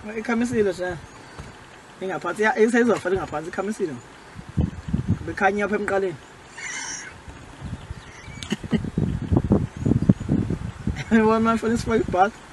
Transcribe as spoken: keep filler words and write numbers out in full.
Come see this. In a party, I say, offering a party, come see them. The kind of him calling. One man for this five part.